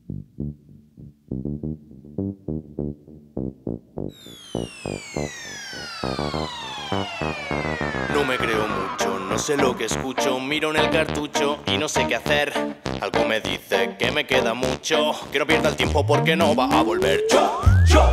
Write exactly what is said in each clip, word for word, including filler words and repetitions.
No me creo mucho, no sé lo que escucho. Miro en el cartucho y no sé qué hacer. Algo me dice que me queda mucho, que no pierda el tiempo porque no va a volver. Yo, yo.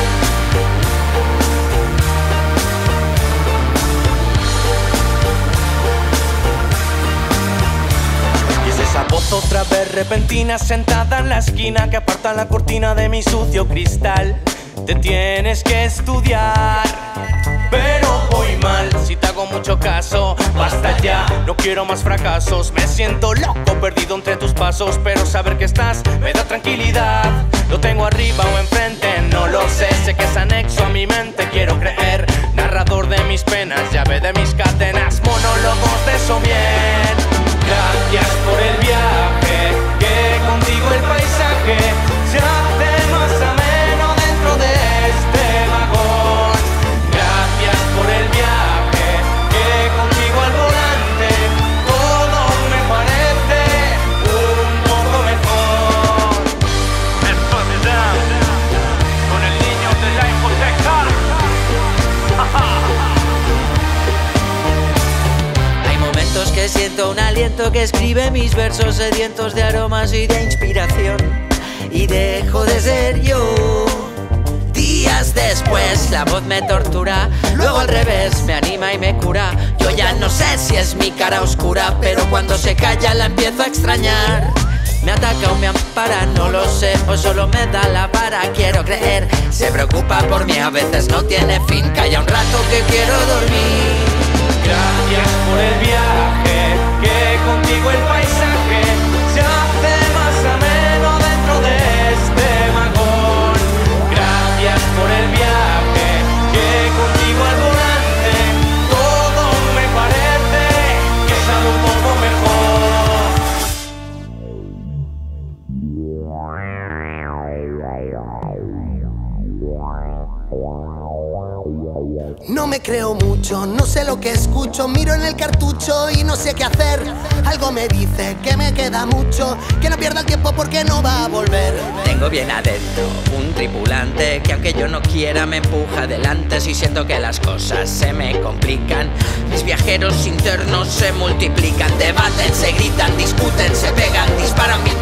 Y es esa voz otra vez repentina sentada en la esquina que aparta la cortina de mi sucio cristal. Te tienes que estudiar, pero voy mal. Si te hago mucho caso, basta ya. No quiero más fracasos. Me siento loco, perdido entre tus pasos. Pero saber que estás me da tranquilidad. Lo tengo arriba o enfrente, no lo sé. Sé que es anexo a mi mente, quiero creer. Narrador de mis penas, llave de mis cadenas. Monólogos de eso bien. Gracias por el viaje, que contigo el paisaje se hace más ameno dentro de este vagón. Gracias por el viaje, que contigo al volante todo me parece un poco mejor. Enfermedad con el niño de la hipoteca. Hay momentos que siento un aliento que escribe mis versos sedientos de aromas y de inspiración, y dejo de ser yo. Días después la voz me tortura, luego al revés me anima y me cura. Yo ya no sé si es mi cara oscura, pero cuando se calla la empiezo a extrañar. Me ataca o me ampara, no lo sé, o solo me da la vara. Quiero creer, se preocupa por mí, a veces no tiene fin. Calla un rato que quiero dormir. Gracias por el viaje, que contigo el paisaje se hace más ameno dentro de este vagón. Gracias por el viaje, que contigo al volante todo me parece que sabe un poco mejor. No me creo mucho, no sé lo que escucho. Miro en el cartucho y no sé qué hacer. Algo me dice que me queda mucho, que no pierda el tiempo porque no va a volver. Tengo bien adentro un tripulante que aunque yo no quiera me empuja adelante. Si siento que las cosas se me complican, mis viajeros internos se multiplican. Debaten, se gritan, discuten, se pegan, disparan.